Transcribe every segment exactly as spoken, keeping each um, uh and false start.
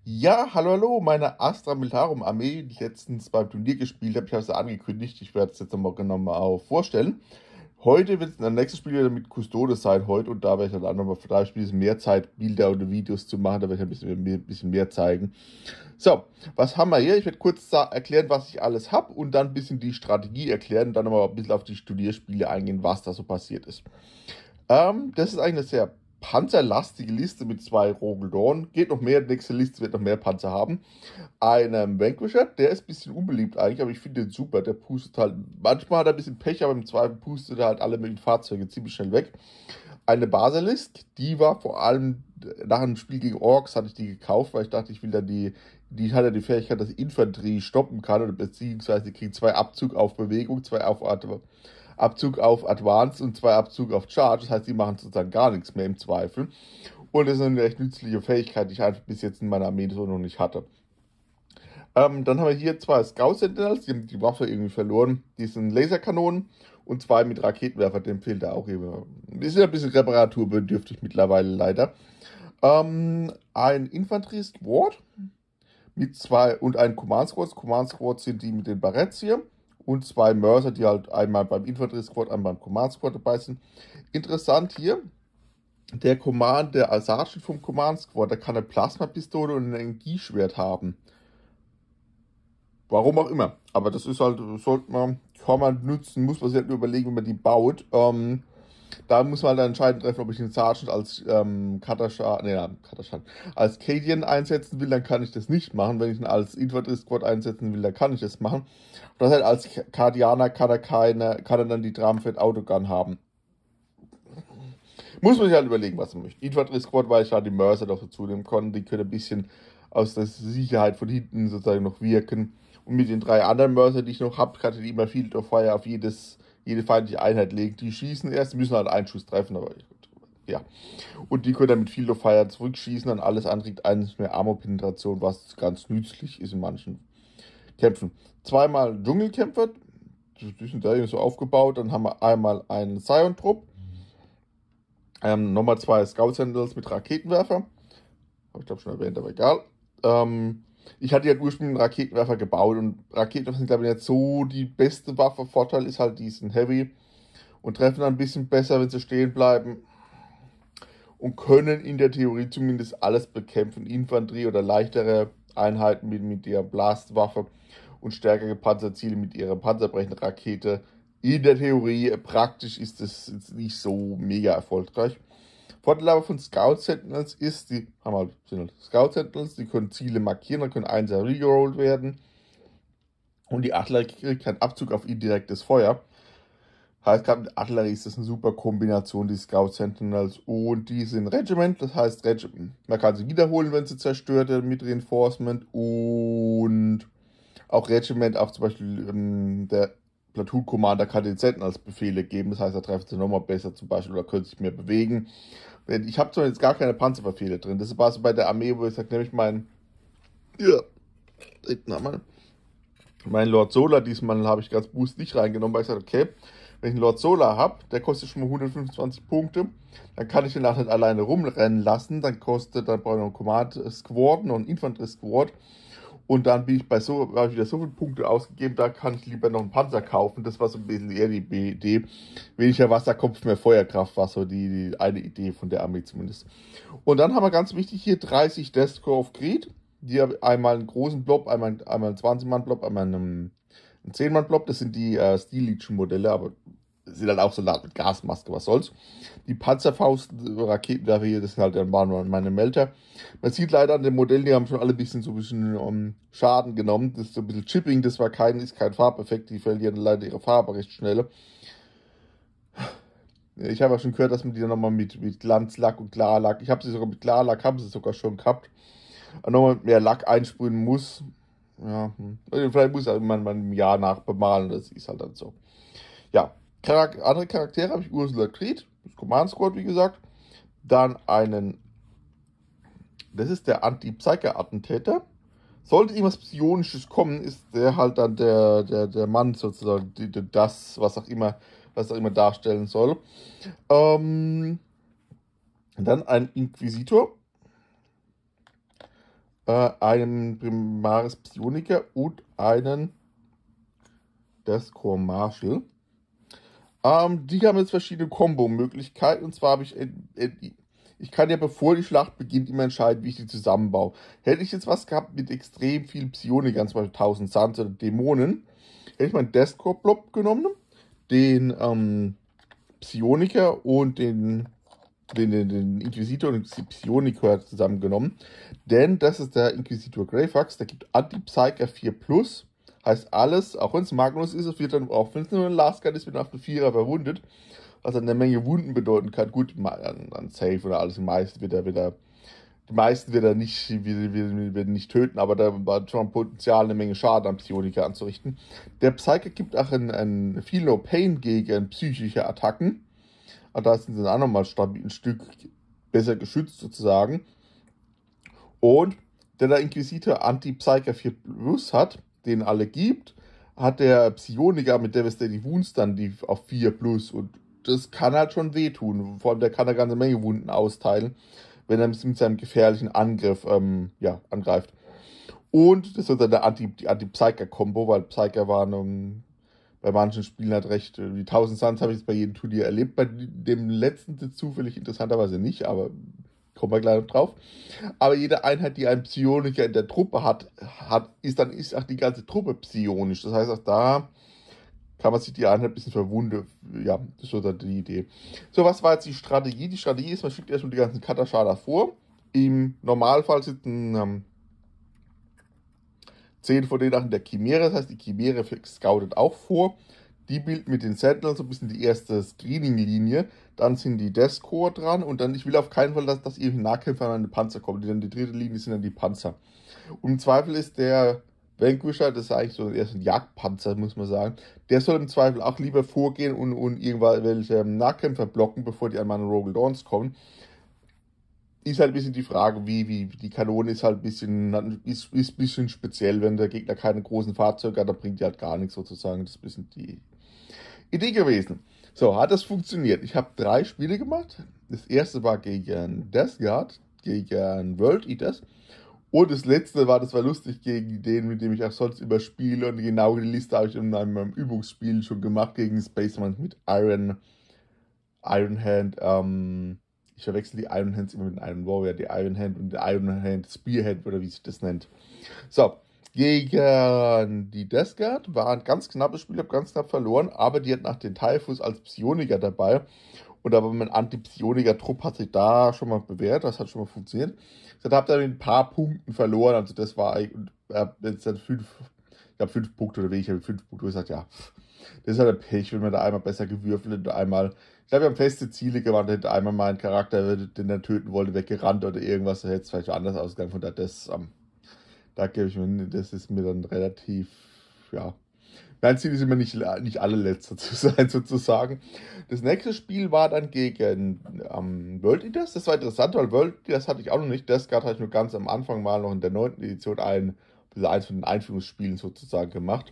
Ja, hallo, hallo, meine Astra Militarum Armee, die ich letztens beim Turnier gespielt habe. Ich habe es ja angekündigt, ich werde es jetzt nochmal genau mal auch vorstellen. Heute wird es ein nächstes Spiel wieder mit Custodes sein heute und da werde ich dann auch nochmal für drei Spiele mehr Zeit, Bilder oder Videos zu machen, da werde ich ein bisschen mehr, ein bisschen mehr zeigen. So, was haben wir hier? Ich werde kurz sa- erklären, was ich alles habe und dann ein bisschen die Strategie erklären und dann nochmal ein bisschen auf die Turnierspiele eingehen, was da so passiert ist. Ähm, das ist eigentlich eine sehr panzerlastige Liste mit zwei Rogel Geht noch mehr, die nächste Liste wird noch mehr Panzer haben. Einen Vanquisher, der ist ein bisschen unbeliebt eigentlich, aber ich finde den super. Der pustet halt, manchmal hat er ein bisschen Pech, aber im Zweifel pustet er halt alle möglichen Fahrzeuge ziemlich schnell weg. Eine Basilisk, die war vor allem nach einem Spiel gegen Orks, hatte ich die gekauft, weil ich dachte, ich will dann die, die hat ja die Fähigkeit, dass die Infanterie stoppen kann, oder beziehungsweise die kriegt zwei Abzug auf Bewegung, zwei auf Abzug auf Advance und zwei Abzug auf Charge. Das heißt, die machen sozusagen gar nichts mehr im Zweifel. Und das ist eine recht nützliche Fähigkeit, die ich einfach bis jetzt in meiner Armee so noch nicht hatte. Ähm, dann haben wir hier zwei Scout Sentinels, die haben die Waffe irgendwie verloren. Die sind Laserkanonen und zwei mit Raketenwerfer, dem fehlt da auch immer. Die sind ein bisschen reparaturbedürftig mittlerweile leider. Ähm, ein Infanterie-Squad mit zwei und ein Command Squad. Command Squad sind die mit den Barretts hier. Und zwei Mörser, die halt einmal beim Infanterie-Squad, einmal beim Command Squad dabei sind. Interessant hier, der Command, der Sergeant vom Command Squad, der kann eine Plasmapistole und ein Energieschwert haben. Warum auch immer. Aber das ist halt, sollte man, kann man nutzen, muss man sich halt nur überlegen, wie man die baut. Ähm, da muss man halt dann entscheiden treffen, ob ich den Sergeant als ähm, Katascha, nee, ja, Katascha, als Cadian einsetzen will, dann kann ich das nicht machen. Wenn ich ihn als Infanterie-Squad einsetzen will, dann kann ich das machen. Und das heißt, als Kardianer kann er keine, kann er dann die Drumfett Autogun haben. Muss man sich halt überlegen, was man möchte. Infanterie-Squad, weil ich da die Mörser noch dazu nehmen konnte, die können ein bisschen aus der Sicherheit von hinten sozusagen noch wirken. Und mit den drei anderen Mörser, die ich noch habe, kann ich immer Field of Fire auf jedes, jede feindliche Einheit legen. Die schießen erst, die müssen halt einen Schuss treffen, aber ja. Und die können dann mit Field of Fire zurückschießen, dann alles andere kriegt eines mehr Armor-Penetration, was ganz nützlich ist in manchen Kämpfen. Zweimal Dschungelkämpfer, die sind da so aufgebaut. Dann haben wir einmal einen Scion-Trupp. Ähm, nochmal zwei Scout Sentinels mit Raketenwerfer. Habe ich glaube schon erwähnt, aber egal. Ähm, ich hatte ja ursprünglich einen Raketenwerfer gebaut und Raketenwerfer sind glaube ich nicht so die beste Waffe. Vorteil ist halt, die sind heavy und treffen dann ein bisschen besser, wenn sie stehen bleiben und können in der Theorie zumindest alles bekämpfen. Infanterie oder leichtere Einheiten mit, mit ihrer Blastwaffe und stärker gepanzerte Ziele mit ihrer panzerbrechenden Rakete. In der Theorie, praktisch ist das jetzt nicht so mega erfolgreich. Vorteil aber von Scout Sentinels ist, die haben halt, sind halt Scout Sentinels, die können Ziele markieren, dann können Einser regerollt werden. Und die Artillerie kriegt keinen Abzug auf indirektes Feuer. Heißt, gerade mit Artillerie ist das eine super Kombination, die Scout Sentinels und die sind Regiment. Das heißt, Regiment, man kann sie wiederholen, wenn sie zerstört werden mit Reinforcement. Und auch Regiment, auch zum Beispiel ähm, der Platoon Commander kann den Sentinels Befehle geben. Das heißt, er trifft sie nochmal besser zum Beispiel oder könnte sich mehr bewegen. Ich habe zwar jetzt gar keine Panzerbefehle drin. Das war so bei der Armee, wo ich sage, nämlich mein, ja, mein Lord Solar, diesmal habe ich ganz Boost nicht reingenommen, weil ich sage, okay, wenn ich einen Lord Solar habe, der kostet schon mal hundertfünfundzwanzig Punkte, dann kann ich den auch nicht alleine rumrennen lassen, dann kostet, dann brauche ich noch einen Command Squad, noch einen Infanterie Squad und dann bin ich bei so, habe ich wieder so viele Punkte ausgegeben, da kann ich lieber noch einen Panzer kaufen. Das war so ein bisschen eher die Idee. Weniger Wasserkopf, mehr Feuerkraft war so die, die eine Idee von der Armee zumindest. Und dann haben wir ganz wichtig hier dreißig Death Score of Greed. Die haben einmal einen großen Blob, einmal, einmal einen zwanzig-Mann-Blob, einmal einen, einen zehn-Mann-Blob. Das sind die äh, Steel Legion-Modelle, aber sind halt auch Soldaten mit Gasmaske, was soll's. Die Panzerfaust, Raketenwerfer hier, das sind halt dann waren meine Melter. Man sieht leider an den Modellen, die haben schon alle ein bisschen so ein bisschen um, Schaden genommen. Das ist so ein bisschen Chipping, das war kein, ist kein Farbeffekt, die verlieren leider ihre Farbe recht schnell. Ich habe ja schon gehört, dass man die dann nochmal mit, mit Glanzlack und Klarlack, ich habe sie sogar mit Klarlack, haben sie sogar schon gehabt, nochmal mehr Lack einsprühen muss. Ja, hm. Vielleicht muss man mal im Jahr nachbemalen, das ist halt dann so. Ja, Charak andere Charaktere habe ich Ursula Creed, das Command Squad, wie gesagt. Dann einen, das ist der Anti-Psyker-Attentäter. Sollte irgendwas Psionisches kommen, ist der halt dann der, der, der Mann sozusagen, die, die, das, was auch immer, was auch immer darstellen soll. Ähm, dann ein Inquisitor. äh, einen Primaris Psioniker und einen Deathcore Marshal. Ähm, die haben jetzt verschiedene Kombo-Möglichkeiten. Und zwar habe ich, äh, äh, ich kann ja bevor die Schlacht beginnt immer entscheiden, wie ich die zusammenbaue. Hätte ich jetzt was gehabt mit extrem vielen Psionikern, zum Beispiel tausend Suns oder Dämonen, hätte ich meinen Deathcore-Blob genommen, den ähm, Psioniker und den, den, den, den Inquisitor und den Psioniker zusammengenommen. Denn das ist der Inquisitor Greyfax, der gibt Anti-Psyker vier plus. Heißt alles, auch wenn es Magnus ist, es wird dann, auch wenn es nur ein Last Guard ist, wird auf den Vierer verwundet. Was dann eine Menge Wunden bedeuten kann. Gut, an, an Safe oder alles, die meisten wird er wieder, die meisten wird er nicht, wird, wird, wird nicht töten, aber da war schon Potenzial, eine Menge Schaden am Psioniker anzurichten. Der Psyker gibt auch ein, ein Feel No Pain gegen psychische Attacken. Und da sind sie auch nochmal ein Stück besser geschützt sozusagen. Und der der Inquisitor Anti-Psyker vier plus hat, den alle gibt, hat der Psioniker mit Devastating Wounds dann die auf vier plus und das kann halt schon wehtun. Vor allem, der kann eine ganze Menge Wunden austeilen, wenn er mit seinem gefährlichen Angriff ähm, ja, angreift. Und das ist dann der Anti, die Anti-Psyker-Kombo, weil Psyker waren um, bei manchen Spielen halt recht, die tausend Suns habe ich jetzt bei jedem Turnier erlebt, bei dem letzten zufällig interessanterweise nicht, aber kommen wir gleich noch drauf. Aber jede Einheit, die einen Psioniker in der Truppe hat, hat ist dann ist auch die ganze Truppe psionisch. Das heißt, auch da kann man sich die Einheit ein bisschen verwunden. Ja, das ist so die Idee. So, was war jetzt die Strategie? Die Strategie ist, man schickt erstmal die ganzen Kataschader vor. Im Normalfall sitzen ähm, zehn von denen auch in der Chimäre. Das heißt, die Chimäre scoutet auch vor. Die bilden mit den Sentinels so ein bisschen die erste Screening-Linie. Dann sind die Deathcore dran. Und dann, ich will auf keinen Fall, dass, dass irgendwie Nahkämpfer an eine Panzer kommen. Die, dann die dritte Linie sind dann die Panzer. Und im Zweifel ist der Vanquisher, das ist eigentlich so eher so ein Jagdpanzer, muss man sagen. Der soll im Zweifel auch lieber vorgehen und, und irgendwelche Nahkämpfer blocken, bevor die einmal an Rogal Dawns kommen. Ist halt ein bisschen die Frage, wie, wie die Kanone ist halt ein bisschen, ist, ist ein bisschen speziell, wenn der Gegner keine großen Fahrzeuge hat, dann bringt die halt gar nichts sozusagen. Das ist ein bisschen die Idee gewesen. So, hat das funktioniert. Ich habe drei Spiele gemacht. Das erste war gegen Death Guard, gegen World Eaters. Und das letzte war, das war lustig, gegen den, mit dem ich auch sonst immer spiele. Und genau die Liste habe ich in einem Übungsspiel schon gemacht gegen Spaceman mit Iron, Iron Hand. Ähm, ich verwechsel die Iron Hands immer mit den Iron Warrior, die Iron Hand und die Iron Hand Spearhead oder wie sich das nennt. So, gegen die Death Guard war ein ganz knappes Spiel, habe ganz knapp verloren, aber die hat nach den Typhus als Psioniker dabei. Und aber mein Anti-Psioniker-Trupp hat sich da schon mal bewährt, das hat schon mal funktioniert. Ich habe dann mit ein paar Punkten verloren, also das war eigentlich, äh, jetzt dann fünf, ich habe fünf Punkte oder wie ich habe fünf Punkte, ich gesagt, ja, das ist halt ein Pech, wenn man da einmal besser gewürfelt und einmal, ich glaube, wir haben feste Ziele gemacht, hätte einmal meinen Charakter, den er töten wollte, weggerannt oder irgendwas, da hätte es vielleicht anders ausgegangen, von daher, das, ähm, da gebe ich mir, das ist mir dann relativ, ja, mein Ziel ist immer nicht, nicht allerletzter zu sein, sozusagen. Das nächste Spiel war dann gegen ähm, World Eaters. Das war interessant, weil World Eaters hatte ich auch noch nicht. Das hatte ich nur ganz am Anfang mal noch in der neunten Edition ein, eins von den Einführungsspielen sozusagen gemacht.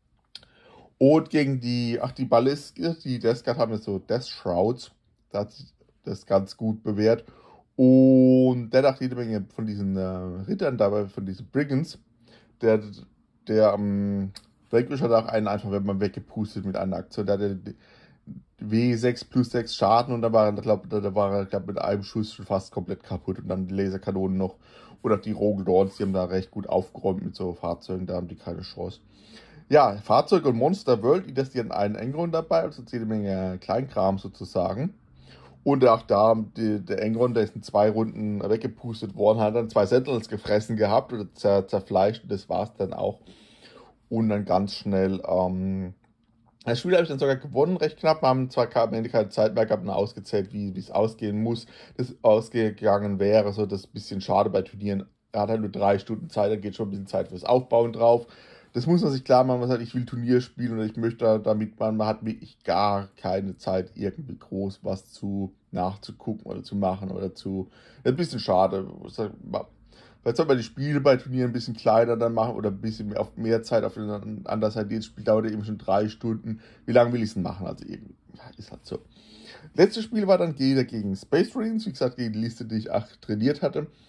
Und gegen die, ach, die Ballistik, die Death Guard haben jetzt so Death Shrouds. Da hat sich das ganz gut bewährt. Und der dachte jede Menge von diesen äh, Rittern dabei, von diesen Brigands, der, der, ähm, Vanquish hat auch einen einfach, wenn man weggepustet mit einer Aktion. Da hatte W sechs plus sechs Schaden und da war, glaub, da war er glaub, mit einem Schuss schon fast komplett kaputt. Und dann die Laserkanonen noch. Oder die Rogal Dawns, die haben da recht gut aufgeräumt mit so Fahrzeugen, da haben die keine Chance. Ja, Fahrzeuge und Monster World, die hatten einen Engron dabei, also jede Menge Kleinkram sozusagen. Und auch da, die, der Engron, der ist in zwei Runden weggepustet worden, hat dann zwei Sentinels gefressen gehabt oder zer, zerfleischt und das war es dann auch. Und dann ganz schnell, ähm, das Spiel habe ich dann sogar gewonnen, recht knapp. Wir haben zwar am Ende keine Zeit mehr gehabt und ausgezählt, wie es ausgehen muss. Das ausgegangen wäre, so das ist ein bisschen schade bei Turnieren. Er hat halt nur drei Stunden Zeit, da geht schon ein bisschen Zeit fürs Aufbauen drauf. Das muss man sich klar machen, man sagt, ich will Turnier spielen und ich möchte damit, man, man hat wirklich gar keine Zeit, irgendwie groß was zu nachzugucken oder zu machen oder zu. Das ist ein bisschen schade. Vielleicht soll man die Spiele bei Turnieren ein bisschen kleiner dann machen oder ein bisschen mehr, auf mehr Zeit auf der anderen Seite. Das Spiel dauert eben schon drei Stunden. Wie lange will ich es denn machen? Also irgendwie, ja, ist halt so. Letztes Spiel war dann gegen Space Marines, wie gesagt, gegen die Liste, die ich auch trainiert hatte.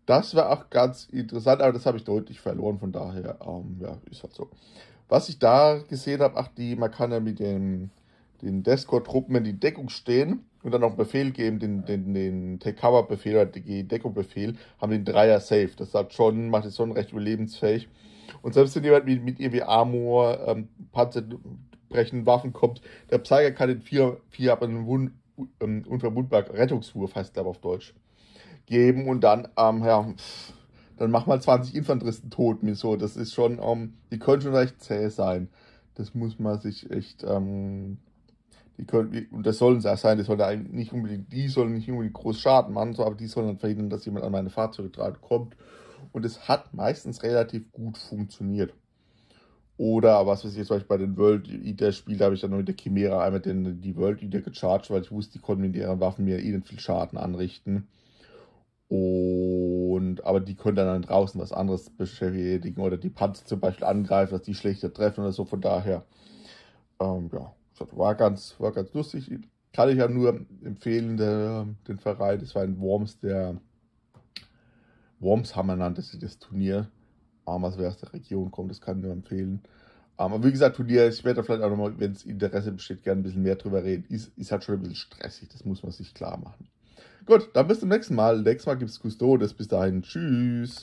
Das war auch ganz interessant, aber das habe ich deutlich verloren, von daher, ähm, ja, ist halt so. Was ich da gesehen habe, ach, die, man kann ja mit den, den Deathcore-Truppen in die Deckung stehen und dann noch einen Befehl geben, den, den, den Take-Cover-Befehl oder die Deckung-Befehl, haben den Dreier safe. Das hat schon, macht es schon recht überlebensfähig. Und selbst wenn jemand mit, mit irgendwie Armor, ähm, Panzer brechenden Waffen kommt, der Psyker kann den vier, vier aber einen Wund, ähm, unverwundbar Rettungswurf, heißt der auf Deutsch, geben und dann, ähm, ja, pff, dann mach mal zwanzig Infanteristen tot mir so. Das ist schon, ähm, die können schon recht zäh sein. Das muss man sich echt, ähm, die können, und das sollen sie auch sein, die sollen eigentlich nicht unbedingt, die sollen nicht unbedingt groß Schaden machen, so, aber die sollen dann verhindern, dass jemand an meine Fahrzeuge dran kommt. Und es hat meistens relativ gut funktioniert. Oder was weiß ich jetzt, zum Beispiel bei den World Eater Spielen, da habe ich dann noch mit der Chimera einmal den, die World Eater gecharged, weil ich wusste, die konnten mit ihren Waffen mir eh nicht viel Schaden anrichten. Und, aber die können dann draußen was anderes beschädigen oder die Panzer zum Beispiel angreifen, dass die schlechter treffen oder so. Von daher, ähm, ja, das war ganz, war ganz lustig. Kann ich ja nur empfehlen, der, den Verein. Das war ein Worms, der Wormshammer nannte sich das Turnier. Ähm, also wer aus der Region kommt, das kann ich nur empfehlen. Ähm, aber wie gesagt, Turnier, ich werde da vielleicht auch nochmal, wenn es Interesse besteht, gerne ein bisschen mehr drüber reden. Ist, ist halt schon ein bisschen stressig, das muss man sich klar machen. Gut, dann bis zum nächsten Mal. Nächstes Mal gibt es Custodes. Bis dahin, tschüss.